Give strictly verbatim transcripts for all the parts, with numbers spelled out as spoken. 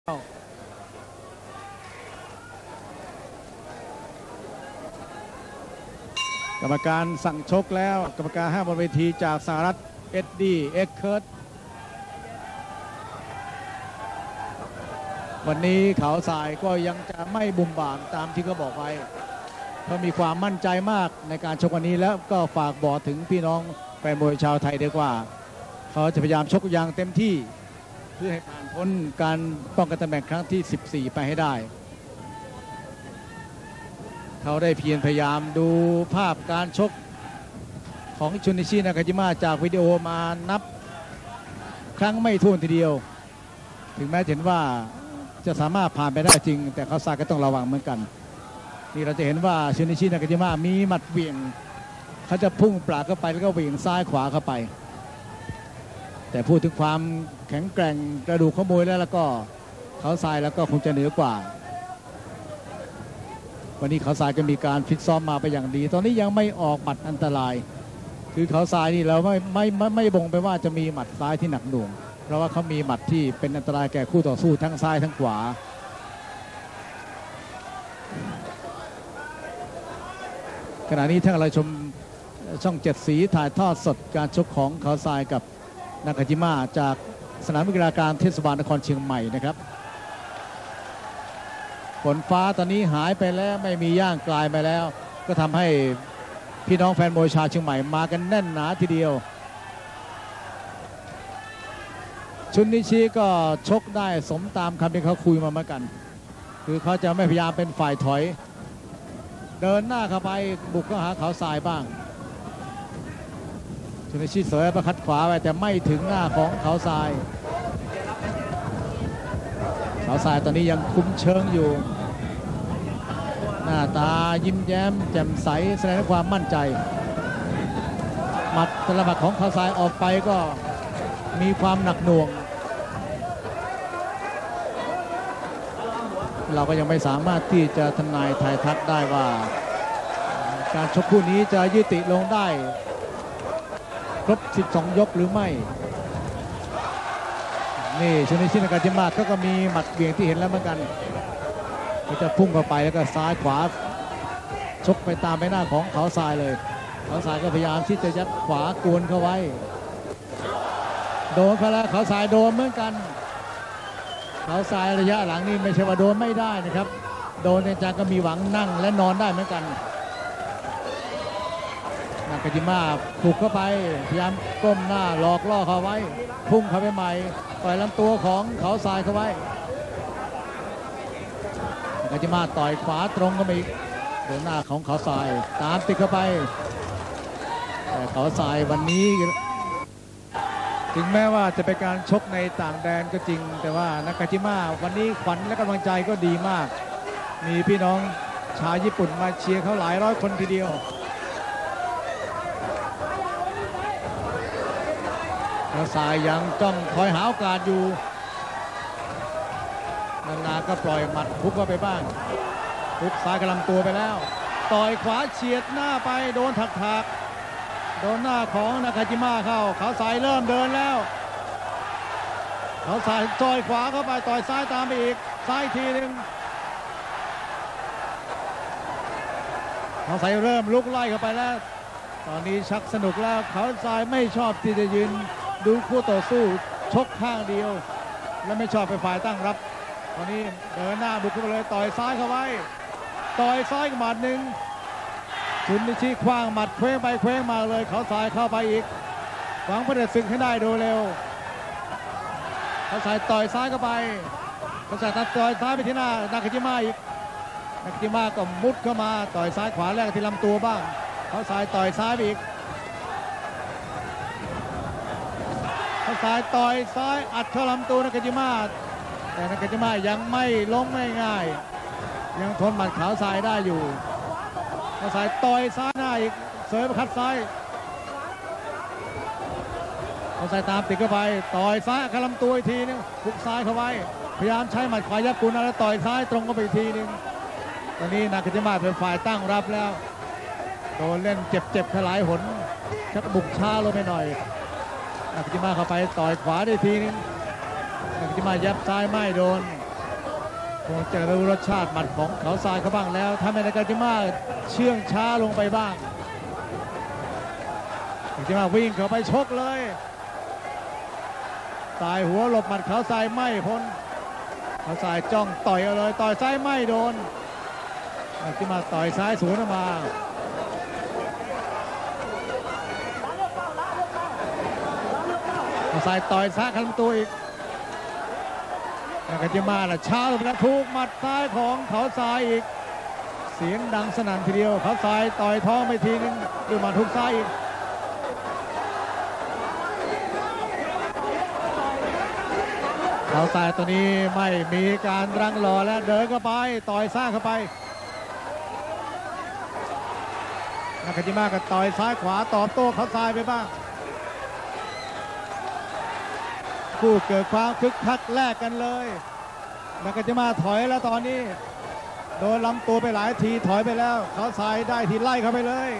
กรรมการสั่งชกแล้วกรรมการห้ามบนเวทีจากสหรัฐเอ็ดดี้เอ็กเคิร์ตวันนี้เขาทรายก็ยังจะไม่บุ่มบ่ามตามที่เขาบอกไว้เขามีความมั่นใจมากในการชกวันนี้แล้วก็ฝากบอกถึงพี่น้องแฟนมวยชาวไทยด้วยว่าเขาจะพยายามชกอย่างเต็มที่เพื่อให้ผ่านพ้นการป้องกันตำแหน่งครั้งที่สิบสี่ไปให้ได้เขาได้เพียรพยายามดูภาพการชกของชุนิชิ นากาจิมะจากวิดีโอมานับครั้งไม่ถ้วนทีเดียวถึงแม้เห็นว่าจะสามารถผ่านไปได้จริงแต่เขาทรายก็ต้องระวังเหมือนกันนี่เราจะเห็นว่าชุนิชิ นากาจิมะมีหมัดเหวี่ยงเขาจะพุ่งปราดเข้าไปแล้วก็เหวี่ยงซ้ายขวาเข้าไปแต่พูดถึงความแข็งแกร่งกระดูกข้อมวยแล้วแล้วก็เขาทรายแล้วก็คงจะเหนือกว่าวันนี้เขาทรายก็มีการฟิตซ้อมมาไปอย่างดีตอนนี้ยังไม่ออกหมัดอันตรายคือเขาทรายนี่เราไม่ไม่ไม่ไม่บ่งไปว่าจะมีหมัดซ้ายที่หนักหน่วงเพราะว่าเขามีหมัดที่เป็นอันตรายแก่คู่ต่อสู้ทั้งซ้ายทั้งขวาขณะนี้ท่านเราชมช่องเจ็ดสีถ่ายทอดสดการชกของเขาทรายกับนากาจิมะจากสนามกีฬาการเทศบาลนครเชียงใหม่นะครับฝนฟ้าตอนนี้หายไปแล้วไม่มีย่างกลายไปแล้วก็ทำให้พี่น้องแฟนมวยชาวเชียงใหม่มากันแน่นหนาทีเดียวชุนนิชิก็ชกได้สมตามคำที่เขาคุยมาเหมือนกันคือเขาจะไม่พยายามเป็นฝ่ายถอยเดินหน้าเข้าไปบุกเข้าหาเขาทรายบ้างชุนนิชิเสยประคัดขวาไปแต่ไม่ถึงหน้าของเขาทรายเขาทรายตอนนี้ยังคุ้มเชิงอยู่หน้าตายิ้มแย้มแจ่มใสแสดงความมั่นใจหมัดแต่ละหมัดของเขาทรายออกไปก็มีความหนักหน่วงเราก็ยังไม่สามารถที่จะทำนายทายทักได้ว่าการชกคู่นี้จะยุติลงได้ครบสิบสองยกหรือไม่นี่ชุนิชิ นากาจิมะก็มีหมัดเบี่ยงที่เห็นแล้วเหมือนกันก็จะพุ่งเข้าไปแล้วก็ซ้ายขวาชกไปตามใบหน้าของเขาทรายเลยเขาทรายก็พยายามที่จะยัดขวากวนเข้าไว้โดนเขาแล้วเขาทรายโดนเหมือนกันเขาทรายระยะหลังนี่ไม่ใช่ว่าโดนไม่ได้นะครับโดนในจังก็มีหวังนั่งและนอนได้เหมือนกันนากาจิมะปลุกเข้าไปพยายามก้มหน้าหลอกล่อเขาไว้พุ่งเข้าไปใหม่ต่อยลำตัวของเขาทรายเข้าไว้นากาจิมะต่อยขวาตรงก็มีโดนหน้าของเขาทรายตามติดเข้าไปแต่เขาทรายวันนี้ถึงแม้ว่าจะเป็นการชกในต่างแดนก็จริงแต่ว่านากาจิมะวันนี้ขวัญและกำลังใจก็ดีมากมีพี่น้องชาวญี่ปุ่นมาเชียร์เขาหลายร้อยคนทีเดียวเขาทรายยังจ้องคอยหาโอกาสอยู่นานๆก็ปล่อยหมัดพุกเข้าไปบ้างพุกซ้ายกำลังตัวไปแล้วต่อยขวาเฉียดหน้าไปโดนถักถักโดนหน้าของนากาจิมะเข้าเขาทรายเริ่มเดินแล้วเขาทรายต่อยขวาเข้าไปต่อยซ้ายตามไปอีกซ้ายทีหนึ่งเขาทรายเริ่มลุกไล่เข้าไปแล้วตอนนี้ชักสนุกแล้วเขาทรายไม่ชอบที่จะยืนดูคู่ต่อสู้ชกข้างเดียวและไม่ชอบไปฝ่ายตั้งรับตอนนี้เดินหน้าบุกเข้าไปเลยต่อยซ้ายเข้าไว้ต่อยซ้ายหมัดหนึ่งชุนนิชิคว้างหมัดเคว้งไปเคว้งมาเลยเขาทรายเข้าไปอีกหวังเพื่อศึกให้ได้โดยเร็วเขาทรายต่อยซ้ายเข้าไปเขาทรายต่อยซ้ายไปที่หน้านากาจิมะอีกนากาจิมะก็มุดเข้ามาต่อยซ้ายขวาแรกที่ลำตัวบ้างเขาทรายต่อยซ้ายไปอีกเขาทรายต่อยซ้ายอัดเข้าลำตัวนากาจิมะแต่นากาจิมะยังไม่ล้มไม่ง่ายยังทนหมัดขาวทรายได้อยู่เขาทรายต่อยซ้ายหน้าอีกเสยประคัดซ้ายเขาทรายตามติดเข้าไปต่อยซ้ายเข้าลำตัวอีกทีนึงหุกซ้ายเข้าไว้พยายามใช้หมัดขวายับกุนแล้วต่อยซ้ายตรงเข้าไปอีกทีนึงตอนนี้นากาจิมะเป็นฝ่ายตั้งรับแล้วโดนเล่นเจ็บๆถลายหนชักบุกช้าลงไปหน่อยนากาจิมะเข้าไปต่อยขวาได้ทีนึงนากาจิมะยับซ้ายไม่โดนคงจะรู้รสชาติหมัดของเขาทรายเขาบ้างแล้วถ้าไม่นากาจิมะเชื่องช้าลงไปบ้างนากาจิมะวิ่งเข้าไปชกเลยตายหัวหลบหมัดเขาทรายไม่พ้นเขาทรายจ้องต่อยเอาเลยต่อยซ้ายไม่โดนนากาจิมะต่อยซ้ายสวนออกมาเขาทรายต่อยซ้ายขันตัวอีกนากาจิมะน่ะช้าลงแล้วถูกหมัดซ้ายของเขาทรายอีกเสียงดังสนั่นทีเดียวเขาทรายต่อยท้องไปทีนึงด้วยหมัดทุกซ้ายอีกเขาทรายตัวนี้ไม่มีการรั้งรอแล้วเดินเข้าไปต่อยซ้ายเข้าไปนากาจิมะก็ต่อยซ้ายขวาตอบโต้เขาทรายไปบ้างคู่เกิดความคึกคักแลกกันเลยนากาจิมะถอยแล้วตอนนี้โดนลำตัวไปหลายทีถอยไปแล้วเขาทรายได้ทีไล่เข้าไปเลย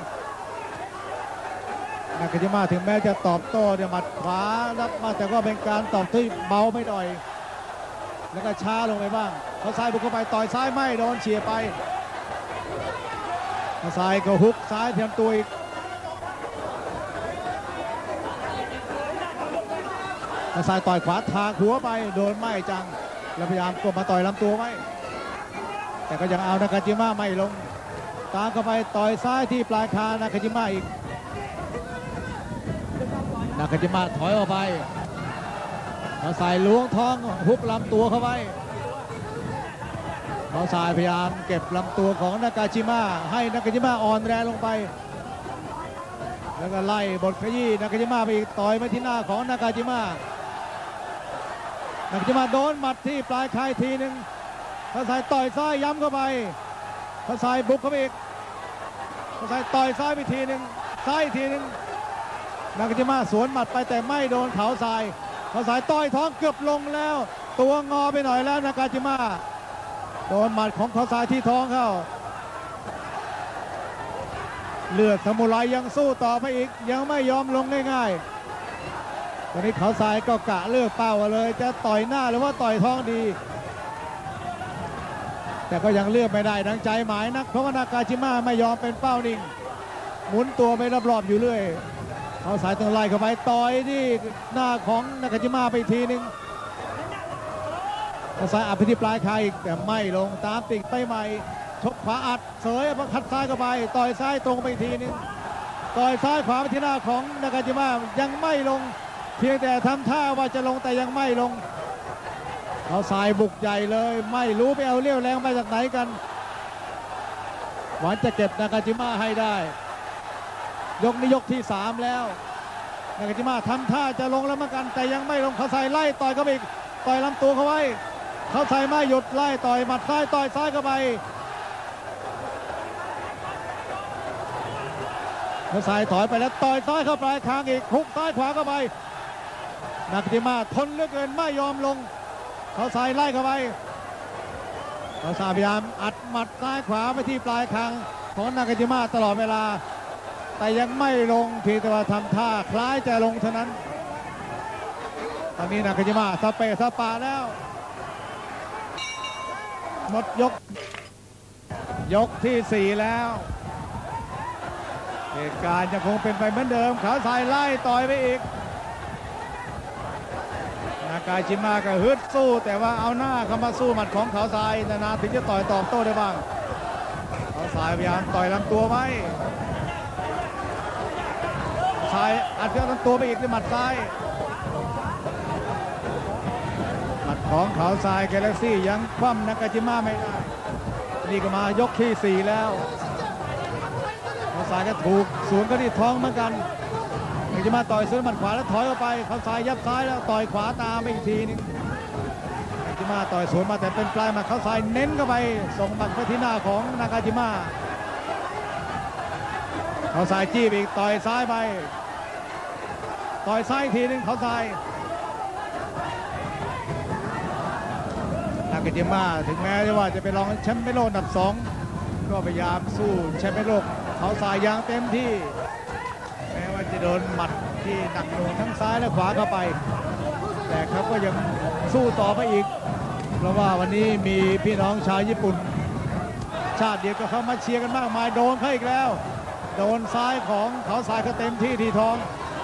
นากาจิมะถึงแม้จะตอบโต้เนี่ยหมัดขวารับมาแต่ก็เป็นการตอบที่เบาไม่ด่อยแล้วก็ช้าลงไปบ้างเขาทรายบุกเข้าไปต่อยซ้ายไม่โดนเฉียบไปเขาทรายก็ฮุกซ้ายเทียมตัวอีกเขาทรายต่อยขวาทางหัวไปโดนไม่จังแล้วพยายามกดมาต่อยลำตัวไว้แต่ก็ยังเอานากาจิมะไม่ลงตามเข้าไปต่อยซ้ายที่ปลายคางนากาจิมะอีกนากาจิมะถอยออกไปเขาทรายล้วงท้องฮุบลำตัวเข้าไปเขาทรายพยายามเก็บลำตัวของนากาจิมะให้นากาจิมะอ่อนแรงลงไปแล้วก็ไล่บทขยี้นากาจิมะไปอีกต่อยไปที่หน้าของนากาจิมะนากาจิมะโดนหมัดที่ปลายคางทีหนึ่งเขาทรายต่อยซ้ายย้ำเข้าไปเขาทรายบุกเข้าไปอีกเขาทรายต่อยซ้ายไปทีหนึ่งซ้ายทีหนึ่งนากาจิมะสวนหมัดไปแต่ไม่โดนเขาทรายเขาทรายต่อยท้องเกือบลงแล้วตัวงอไปหน่อยแล้วนากาจิมะโดนหมัดของเขาทรายที่ท้องเข้าเลือดสมุไรยังสู้ต่อไปอีกยังไม่ยอมลงง่ายๆตอนนี้เขาทรายก็กะเลือกเป้าเลยจะต่อยหน้าหรือว่าต่อยท้องดีแต่ก็ยังเลือกไม่ได้ดังใจหมายนักเพราะว่านากาจิมะไม่ยอมเป็นเป้านิ่งหมุนตัวไปรอบๆอยู่เรื่อยเขาสายต้องไล่เข้าไปต่อยที่หน้าของนากาจิมะไปทีนึงเขาสายอัดไปที่ปลายคางอีกแต่ไม่ลงตามติดไปใหม่ชกขวาอัดเสยประคัดซ้ายเข้าไปต่อยซ้ายตรงไปทีนึงต่อยซ้ายขวาไปที่หน้าของนากาจิมะยังไม่ลงเพียงแต่ทำท่าว่าจะลงแต่ยังไม่ลงเขาสายบุกใหญ่เลยไม่รู้ไปเอาเลี้ยวแรงมาจากไหนกันหวังจะเก็บนากาจิมะให้ได้ยกนี้ยกที่สามแล้วนากาจิมะทำท่าจะลงแล้วเหมือนกันแต่ยังไม่ลงเขาใส่ไล่ต่อยเข้าไปอีกต่อยลำตัวเขาไว้เขาใส่ไม่หยุดไล่ต่อยหมัดซ้ายต่อยซ้ายเข้าไปเขาใส่ถอยไปแล้วต่อยซ้ายเข้าไปคางอีกฮุกซ้ายขวาเข้าไปนากาจิมะทนเหลือเกินไม่ยอมลงเขาใส่ไล่เข้าไปเขาพยายามอัดหมัดซ้ายขวาไปที่ปลายคางของนากาจิมะตลอดเวลาแต่ยังไม่ลงเพียงแต่ว่าทำท่าคล้ายจะลงเท่านั้นตอนนี้นากาจิมะสเปะสปาแล้วหมดยกยกที่สี่แล้วเหตุการณ์ยังคงเป็นไปเหมือนเดิมเขาใส่ไล่ต่อยไปอีกนากาจิมะก็ฮึดสู้แต่ว่าเอาหน้าเข้ามาสู้หมัดของเขาทรายนานๆถึงจะต่อยตอบโต้ได้บ้างเขาทรายพยายามต่อยลำตัวไว้ซ้ายอัดเข้าลำตัวไปอีกด้วยหมัดซ้ายหมัดของเขาทรายกาแล็กซี่ยังคว่ำนากาจิมะไม่ได้นี่ก็มายกที่สี่แล้วเขาทรายก็ถูกสวนก็ที่ท้องเหมือนกันนากาจิมะต่อยสวนหมัดขวาแล้วถอยออกไปเขาทรายยับซ้ายแล้วต่อยขวาตามไปอีกทีนึงนากาจิมะต่อยสวนมาแต่เป็นปลายหมัดเขาทรายเน้นเข้าไปส่งหมัดไปที่หน้าของนากาจิมะเขาทรายจี้อีกต่อยซ้ายไปต่อยซ้ายทีนึงเขาทรายนากาจิมะถึงแม้ว่าจะไปรองแชมป์โลกอันดับสองก็พยายามสู้แชมป์โลกเขาทรายอย่างเต็มที่แม้ว่าจะโดนหมัดที่หนักหน่วงทั้งซ้ายและขวาเข้าไปแต่เขาก็ยังสู้ต่อไปอีกเพราะว่าวันนี้มีพี่น้องชาวญี่ปุ่นชาติเดียวก็เข้ามาเชียร์กันมากมายโดนเขาอีกแล้วโดนซ้ายของเขาทรายเขาเต็มที่ที่ท้อง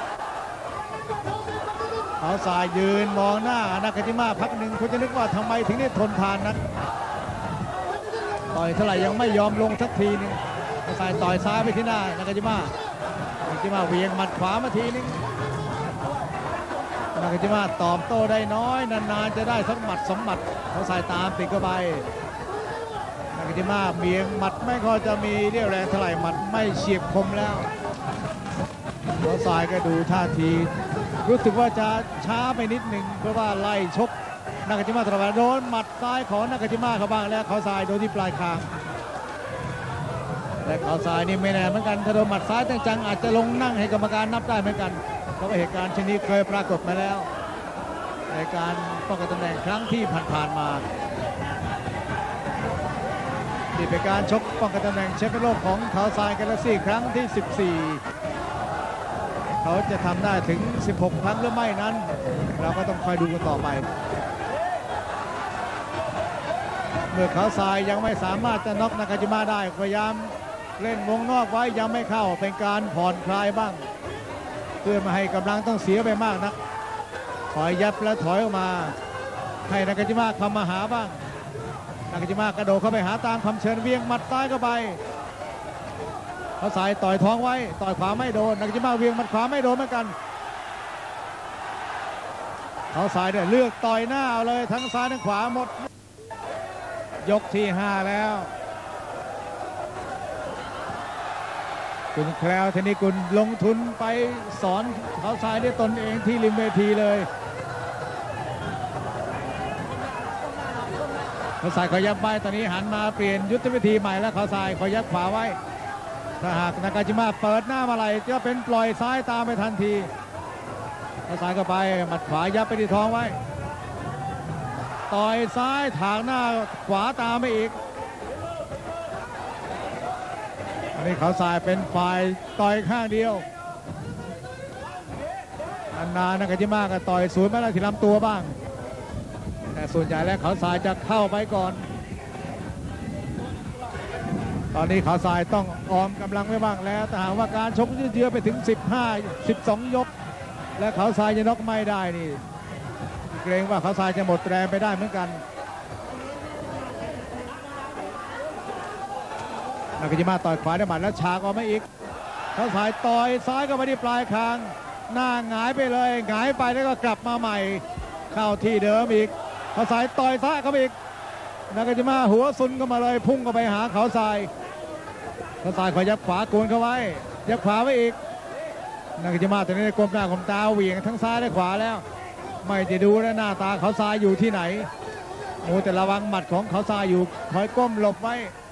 เขาทรายยืนมองหน้านากาจิมะพักหนึ่งคุณจะนึกว่าทำไมถึงได้ทนทานนักต่อยเท่าไหร่ยังไม่ยอมลงสักทีนึงเขาทรายต่อยซ้ายไปที่หน้านากาจิมะนากาจิมะเวียงหมัดขวามาทีนึงนากาจิมะตอบโต้ได้น้อยนานๆจะได้สักหมัดสองหมัดเขาทรายตามติดเข้าไปนากาจิมะเวียงหมัดไม่ค่อยจะมีเรี่ยวแรงเท่าไหร่หมัดไม่เฉียบคมแล้วเขาทรายก็ดูท่าทีรู้สึกว่าจะช้าไปนิดหนึ่งเพราะว่าไล่ชกนากาจิมะตลอดโดนหมัดซ้ายของนากาจิมะเขาบ้างแล้วเขาทรายโดนที่ปลายคางและเขาทรายนี่ไม่แน่เหมือนกันถ้าโดนหมัดซ้ายจังๆอาจจะลงนั่งให้กรรมการนับได้เหมือนกันเพราะว่าเหตุการณ์ชนิดเคยปรากฏมาแล้วในการป้องกันตำแหน่งครั้งที่ผ่านๆมานี่เป็นการชกป้องกันตำแหน่งแชมป์โลกของเขาทรายกาแล็กซี่ครั้งที่สิบสี่เขาจะทำได้ถึงสิบหกครั้งหรือไม่นั้นเราก็ต้องคอยดูกันต่อไปเมื่อเขาทรายยังไม่สามารถจะน็อกนากาจิมะได้พยายามเล่นวงนอกไว้ยังไม่เข้าเป็นการผ่อนคลายบ้างเพื่อไม่ให้กำลังต้องเสียไปมากนักถอยยับและถอยออกมาให้นากาจิมะเข้ามาหาบ้างนากาจิมะกระโดดเข้าไปหาตามคำเชิญเวียงหมัดซ้ายเข้าไปเขาสายต่อยท้องไว้ต่อยขวาไม่โดนนากาจิมะเวียงหมัดขวาไม่โดนเหมือนกันเขาสายเนี่ยเลือกต่อยหน้าเอาเลยทั้งซ้ายทั้งขวาหมดยกที่ห้าแล้วคุณแคล้วธนิกุลลงทุนไปสอนเขาทรายด้วยตนเองที่ริมเวทีเลยเขาทรายขยับไปตอนนี้หันมาเปลี่ยนยุทธวิธีใหม่แล้วเขาทรายขยับขวาไว้ถ้าหากนากาจิมะเปิดหน้ามาไหลจะเป็นปล่อยซ้ายตามไปทันทีเขาทรายก็ไปหมัดขวายับไปที่ท้องไว้ต่อยซ้ายถางหน้าขวาตามไปอีกอันนี้เขาทรายเป็นฝ่ายต่อยข้างเดียวนานๆนากาจิมะก็ต่อยสวนมาแล้วที่ลำตัวบ้างแต่ส่วนใหญ่แล้วเขาทรายจะเข้าไปก่อนตอนนี้เขาทรายต้องออมกำลังไว้บ้างแล้วแต่หากว่าการชกยืดเยื้อไปถึงสิบห้า สิบสองยกและเขาทรายจะน็อกไม่ได้นี่เกรงว่าเขาทรายจะหมดแรงไปได้เหมือนกันนากาจิมะต่อยขวาได้หมัดแล้วฉากออกมาอีกเขาทรายต่อยซ้ายก็ไปที่ปลายคางหน้าหงายไปเลยหงายไปแล้วก็กลับมาใหม่เข้าที่เดิมอีกเขาทรายต่อยซ้ายเข้าไปอีกนากาจิมะหัวซุนก็มาเลยพุ่งเข้าไปหาเขาทรายเขาทรายขอยับขวาโกนเข้าไว้ยับขวาไว้อีกนากาจิมะตอนนี้ก้มหน้าก้มตาเหวี่ยงทั้งซ้ายและขวาแล้วไม่จะดูแล้วหน้าตาเขาทรายอยู่ที่ไหนโอ้แต่ระวังหมัดของเขาทรายอยู่คอยก้มหลบไว้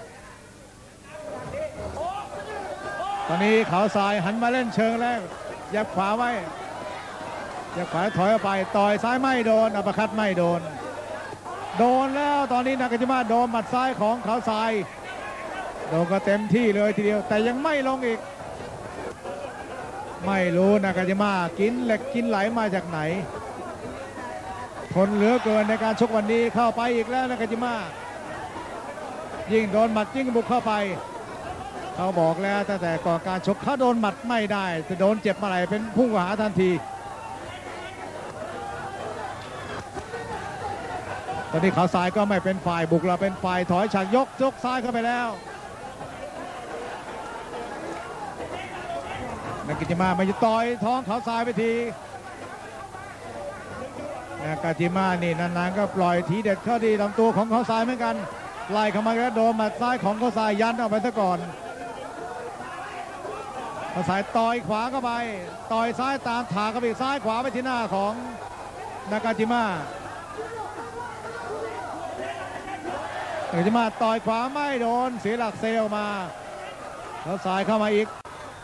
ตอนนี้เขาทรายหันมาเล่นเชิงแล้วยับขวาไว้ยับขวาถอยออกไปต่อยซ้ายไม่โดนอัปคัตไม่โดนโดนแล้วตอนนี้นากาจิมะโดนหมัดซ้ายของเขาทรายโดนก็เต็มที่เลยทีเดียวแต่ยังไม่ลงอีกไม่รู้นากาจิมะกินเหล็กกินไหลมาจากไหนทนเหลือเกินในการชกวันนี้เข้าไปอีกแล้วนากาจิมะยิ่งโดนหมัดยิ่งบุกเข้าไปเขาบอกแล้วตั้งแต่ก่อนการชกเขาโดนหมัดไม่ได้จะโดนเจ็บเมื่อไหร่เป็นพุ่งหาทันทีตอนนี้เขาซ้ายก็ไม่เป็นฝ่ายบุกเราเป็นฝ่ายถอยฉากยกยกซ้ายเข้าไปแล้วนากาจิมะมาจะต่อยท้องเขาซ้ายไปทีนากาจิมะนี่นานๆก็ปล่อยทีเด็ดเข้าดีลำตัวของเขาซ้ายเหมือนกันไล่เข้ามาแล้วโดนหมัดซ้ายของเขาซ้ายยันออกไปซะก่อนเขาซ้ายต่อยขวาเข้าไปต่อยซ้ายตามถากเข้าไปซ้ายขวาไปที่หน้าของนากาจิมะนากาจิมะต่อยขวาไม่โดนเสียหลักเซลมาเขาซ้ายเข้ามาอีก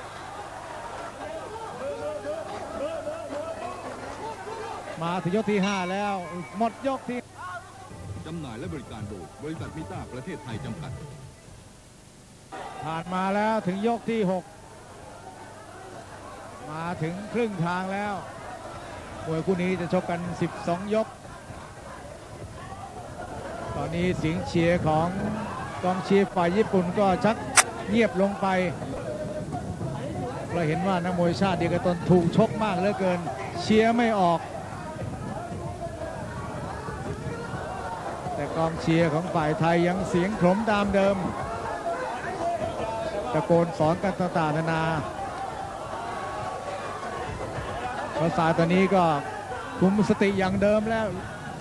มาถึงยกที่ห้าแล้วหมดยกที่จำหน่ายและบริการโดยบริษัทมิต้าประเทศไทยจำกัดผ่านมาแล้วถึงยกที่หกมาถึงครึ่งทางแล้วมวยคู่นี้จะชกกันสิบสองยกนี้เสียงเชียร์ของกองเชียร์ฝ่ายญี่ปุ่นก็ชักเงียบลงไปเราเห็นว่านักมวยชาติเดียวกันตนถูกชกมากเหลือเกินเชียร์ไม่ออกแต่กองเชียร์ของฝ่ายไทยยังเสียงขมตามเดิมตะโกนสอนกันต่างๆนานาภาษาตอนนี้ก็คุมสติอย่างเดิมแล้ว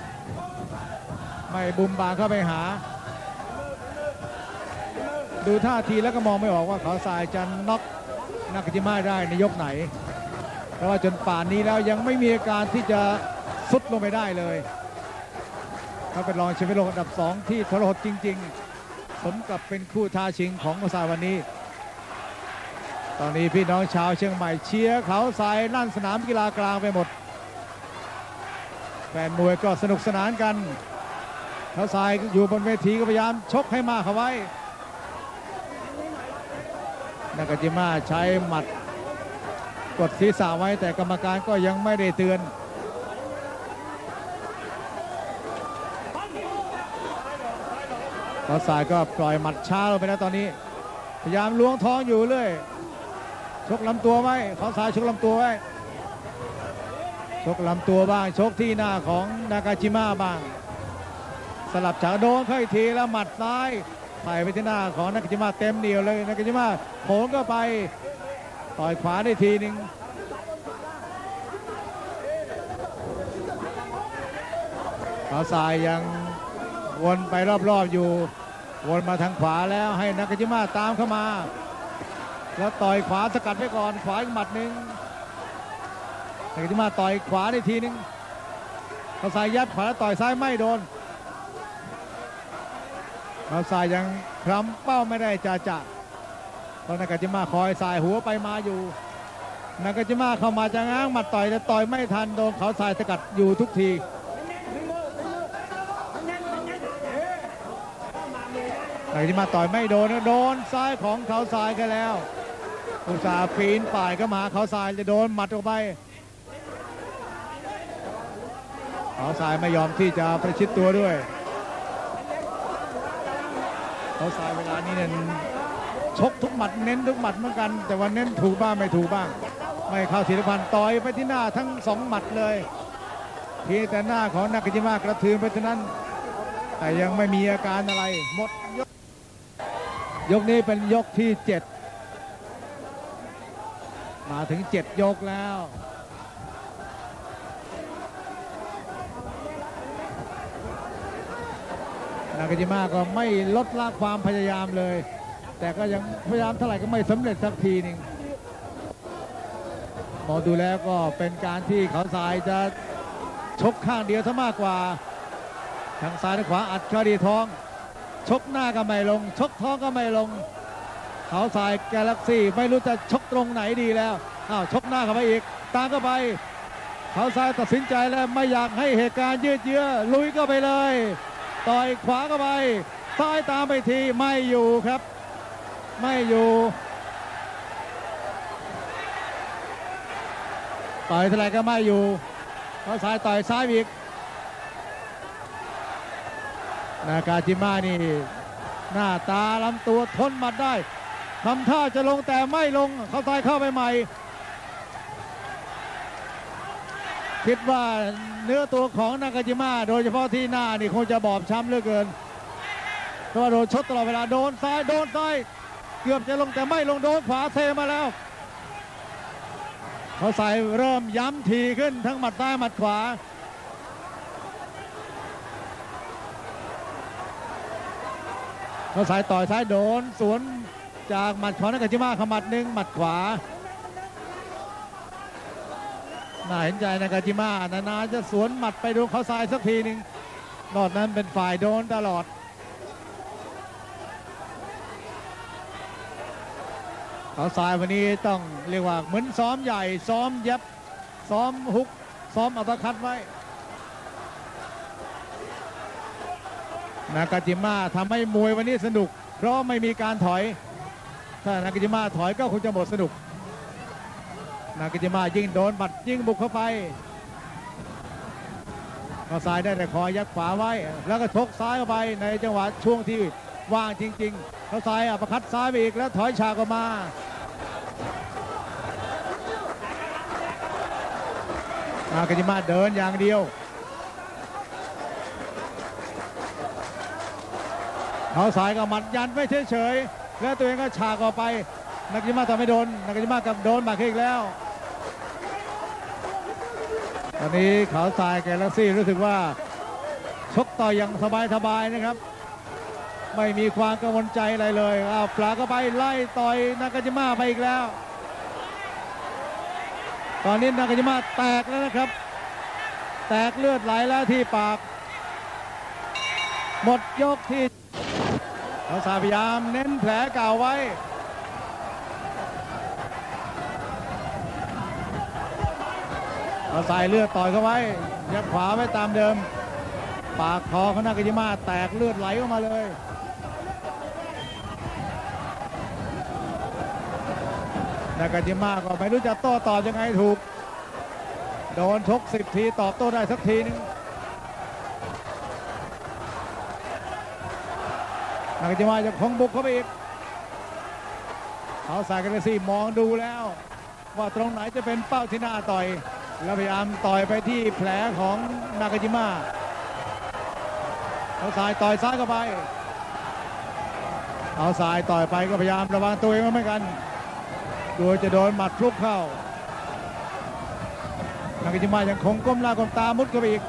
ไม่บุมบามเข้าไปหาดูท่าทีแล้วก็มองไม่ออกว่าเขาทรายจะน็อกนากาจิมะได้ในยกไหนเพราะว่าจนป่านนี้แล้วยังไม่มีอาการที่จะสุดลงไปได้เลยเขาเป็นรองแชมป์โลกอันดับสองที่ทรหดจริงๆสมกับเป็นคู่ท้าชิงของภาษาวันนี้ตอนนี้พี่น้องชาวเชียงใหม่เชียร์เขาทรายลั่นสนามกีฬากลางไปหมดแฟนมวยก็สนุกสนานกันเขาทรายอยู่บนเวทีก็พยายามชกให้มากเข้าไว้นากาจิมะใช้หมัดกดศีรษะไว้แต่กรรมการก็ยังไม่ได้เตือนเขาทรายก็ปล่อยหมัดช้าลงไปแล้วตอนนี้พยายามล้วงท้องอยู่เรื่อยชกลำตัวไว้เขาทรายชกลำตัวไว้ชกลำตัวบ้างชกที่หน้าของนากาจิมะบ้างสลับฉากโดนเข้าอีกทีแล้วหมัดซ้ายไถ่ไปที่หน้าของนากาจิมะเต็มเหนียวเลยนากาจิมะโผล่ก็ไปต่อยขวาได้ทีหนึ่งเขาทรายยังวนไปรอบๆอยู่วนมาทางขวาแล้วให้นากาจิมะตามเข้ามาแล้วต่อยขวาสกัดไว้ก่อนขวาอีกหมัดหนึ่งนากาจิมะต่อยขวาได้ทีหนึ่งเขาทรายยัดขวาต่อยซ้ายไม่โดนเขาทรายยังคลำเป้าไม่ได้จ่าจ่าเพราะนากาจิมะคอยสายหัวไปมาอยู่นากาจิมะเข้ามาจะง้างหมัดต่อยแต่ต่อยไม่ทันโดนเขาทรายสกัดอยู่ทุกทีนากาจิมะต่อยไม่โดนโดนซ้ายของเขาทรายกันแล้วอุตสาห์ปีนป่ายก็มาเขาทรายจะโดนหมัดออกไปเขาทรายไม่ยอมที่จะประชิดตัวด้วยเขาทรายเวลานี้เนี่ยชกทุกหมัดเน้นทุกหมัดเหมือนกันแต่ว่าเน้นถูกบ้างไม่ถูกบ้างไม่เข้าทีละพันต่อยไปที่หน้าทั้งสองหมัดเลยเพียงแต่หน้าของนากาจิมะกระเทือนไปเท่านั้นแต่ยังไม่มีอาการอะไรหมดยกยกนี้เป็นยกที่เจ็ดมาถึงเจ็ดยกแล้วนากาจิมะก็ไม่ลดละความพยายามเลยแต่ก็ยังพยายามเท่าไหร่ก็ไม่สำเร็จสักทีหนึ่งมองดูแล้วก็เป็นการที่เขาทรายจะชกข้างเดียวซะมากกว่าทางซ้ายทางขวาอัดเข้าที่ท้องชกหน้าก็ไม่ลงชกท้องก็ไม่ลงเขาทรายกาแล็กซี่ไม่รู้จะชกตรงไหนดีแล้วอ้าวชกหน้าเข้าไปอีกตามเข้าไปเขาทรายตัดสินใจแล้วไม่อยากให้เหตุการณ์ยืดเยื้อลุยก็ไปเลยต่อยขวาเข้าไปซ้ายตามไปทีไม่อยู่ครับไม่อยู่ต่อยเท่าไหร่ก็ไม่อยู่เขาซ้ายต่อยซ้ายอีกนากาจิมะนี่หน้าตาลำตัวทนหมัดได้ทำท่าจะลงแต่ไม่ลงเขาซ้ายเข้าไปใหม่คิดว่าเนื้อตัวของนากาจิมะโดยเฉพาะที่หน้านี่คงจะบอบช้ำเหลือเกินเพราะว่าโดนชกตลอดเวลาโดนซ้ายโดนซ้ายเกือบจะลงแต่ไม่ลงโดนขวาเทมาแล้วเขาใส่เริ่มย้ำทีขึ้นทั้งหมัดซ้ายหมัดขวาเขาใส่ต่อยซ้ายโดนสวนจากหมัดของนากาจิมะขมัดหนึ่งหมัดขวาน่าเห็นใจนากาจิมะนานๆจะสวนหมัดไปดูเขาซ้ายสักทีหนึ่งนอกนั้นเป็นฝ่ายโดนตลอดเขาซ้ายวันนี้ต้องเรียกว่าเหมือนซ้อมใหญ่ซ้อมเย็บซ้อมฮุกซ้อมอัปเปอร์คัตไว้นากาจิมะทำให้มวยวันนี้สนุกเพราะไม่มีการถอยถ้านากาจิมะถอยก็คงจะหมดสนุกนากาจิมะยิ่งโดนบัดยิ่งบุกเข้าไปก็ซ้ายได้แต่คอยยัดขวาไว้แล้วก็ชกซ้ายเข้าไปในจังหวะช่วงที่ว่างจริงๆเขาซ้ายอัปคัดซ้ายไปอีกแล้วถอยฉากออกมานากาจิมะเดินอย่างเดียวเขาซ้ายก็หมัดยันไม่เฉยๆแล้วตัวเองก็ฉากออกไปนากาจิมะทำไม่โดนนากาจิมะกับโดนบาดเจ็บอีกแล้วตอนนี้เขาทรายแกลเล็กซี่รู้สึกว่าชกต่ออย่างสบายๆนะครับไม่มีความกังวลใจอะไรเลยอ้าวปลาก็ไปไล่ต่อยนากาจิมะไปอีกแล้วตอนนี้นากาจิมะแตกแล้วนะครับแตกเลือดไหลแล้วที่ปากหมดยกที่เขาทรายพยายามเน้นแผลเก่าไว้เอาใส่เลือดต่อยเข้าไว้ยัดขวาไว้ตามเดิมปากคอของนากาจิมะแตกเลือดไหลออกมาเลยนากาจิมะก็ไม่รู้จะโต้ตอบยังไงถูกโดนชกสิบทีตอบโต้ได้สักทีนึงนากาจิมะจะคงบุกเข้าไปอีกเขาใส่กันเลยสิมองดูแล้วว่าตรงไหนจะเป็นเป้าที่น่าต่อยแล้วพยายามต่อยไปที่แผลของนากาจิมะเอาสายต่อยซ้ายเข้าไปเอาสายต่อยไปก็พยายามระวังตัวเองเหมือนกันกลัวจะโดนหมัดฟลุกเข้านากาจิมะยังคงก้มหน้าก้มตามุดเข้าไปอีก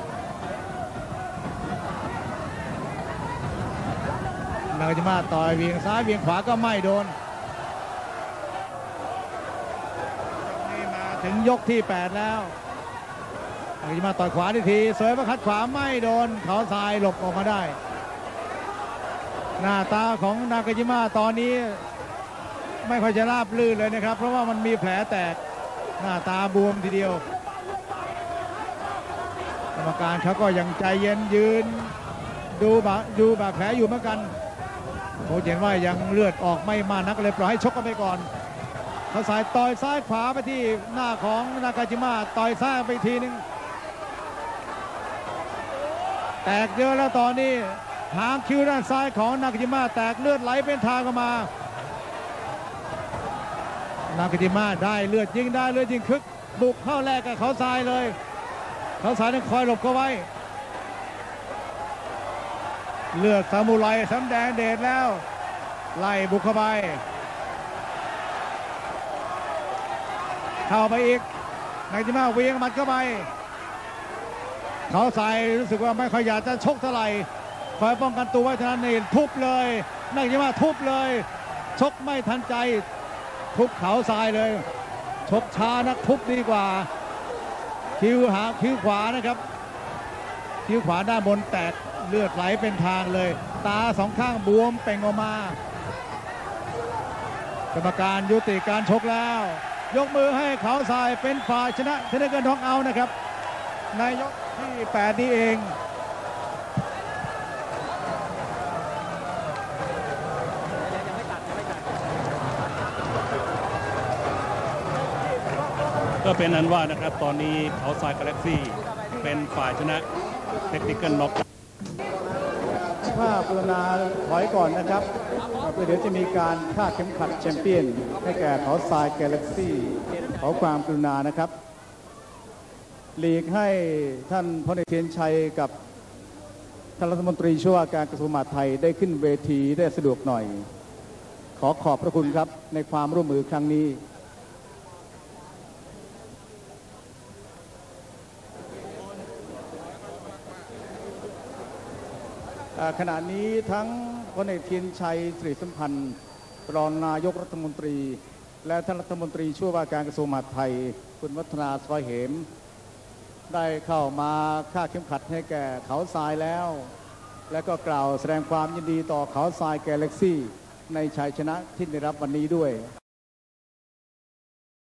นากาจิมะต่อยเวียงซ้ายเวียงขวาก็ไม่โดนนี่มาถึงยกที่แปดแล้วนากาจิมะต่อยขวาทีทีสวยประคัดขวาไม่โดนเขาทรายหลบออกมาได้หน้าตาของนากาจิมะตอนนี้ไม่ค่อยจะราบลื่นเลยนะครับเพราะว่ามันมีแผลแตกหน้าตาบวมทีเดียวกรรมการเขาก็ยังใจเย็นยืนดูบาดูบาดแผลอยู่เหมือนกันเขาเห็นว่ายังเลือดออกไม่มากนักเลยปล่อยให้ชกกันไปก่อนเขาสายต่อยซ้ายขวาไปที่หน้าของนากาจิมะต่อยซ้ายไปทีนึงแตกเยอะแล้วตอนนี้หางคิ้วด้านซ้ายของนากาจิมะแตกเลือดไหลเป็นทางออกมานากาจิมะได้เลือดยิงได้เลือดยิงคึกบุกเข้าแรกกับเขาทรายเลยเขาทรายต้องคอยหลบเข้าไว้เลือดซามูไรสำแดงเดชแล้วไล่บุกเข้าไปเข้าไปอีกนากาจิมะเวียงหมัดเข้าไปเขาทรายรู้สึกว่าไม่ค่อยอยากจะชกเท่าไหร่คอยป้องกันตัวไว้เท่านั้นเองทุบเลยนากาจิมะทุบเลยชกไม่ทันใจทุบเขาทรายเลยชกช้านักทุบดีกว่าคิ้วหางคิ้วขวานะครับคิ้วขวาด้านบนแตกเลือดไหลเป็นทางเลยตาสองข้างบวมเป่งออกมากรรมการยุติการชกแล้วยกมือให้เขาทรายเป็นฝ่ายชนะชนะเกินท้องเอานะครับในยกที่แปดนี้เองก็เป็นนั้นว่านะครับตอนนี้เขาทรายกาแล็กซี่เป็นฝ่ายชนะเทคนิคน็อกถ้ากรุณาถอยก่อนนะครับเดี๋ยวจะมีการคาดเข็มขัดแชมเปี้ยนให้แก่เขาทรายกาแล็กซี่ขอความกรุณานะครับหลีกให้ท่านพลเอกเทียนชัยกับท่านรัฐมนตรีช่วยว่าการกระทรวงมหาดไทยได้ขึ้นเวทีได้สะดวกหน่อยขอขอบพระคุณครับในความร่วมมือครั้งนี้ขณะนี้ทั้งพลเอกเทียนชัยสิริสัมพันธ์รองนายกรัฐมนตรีและท่านรัฐมนตรีช่วยว่าการกระทรวงมหาดไทยคุณวัฒนาสวายเหมได้เข้ามาคาดเข็มขัดให้แก่เขาทรายแล้วและก็กล่าวแสดงความยินดีต่อเขาทรายกาแล็กซี่ในชัยชนะที่ได้รับวันนี้ด้วย